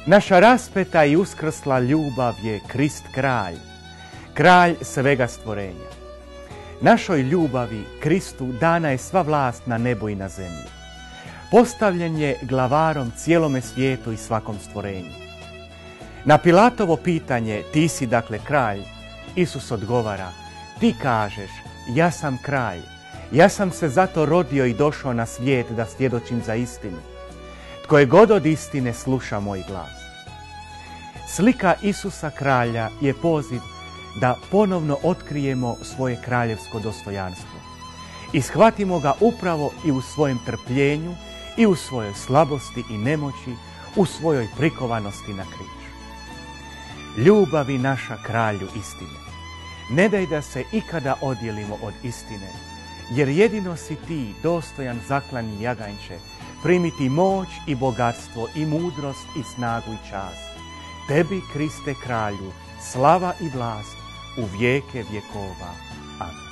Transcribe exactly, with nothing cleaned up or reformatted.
Naša raspeta i uskrsla ljubav je Krist kralj, kralj svega stvorenja. Našoj ljubavi, Kristu, dana je sva vlast na nebu i na zemlji. Postavljen je glavarom cijelome svijetu i svakom stvorenju. Na Pilatovo pitanje, ti si dakle kralj, Isus odgovara, ti kažeš, ja sam kralj, ja sam se zato rodio i došao na svijet da svjedočim za istinu. Tko je god od istine sluša moj glas. Slika Isusa kralja je poziv da ponovno otkrijemo svoje kraljevsko dostojanstvo i shvatimo ga upravo i u svojem trpljenju i u svojoj slabosti i nemoći, u svojoj prikovanosti na križ. Ljubavi naša kralju istine, ne daj da se ikada odjelimo od istine, jer jedino si ti dostojan zaklani jaganjče primiti moć i bogatstvo i mudrost i snagu i čast. Tebi, Kriste kralju, slava i vlast u vijeke vjekova. Amen.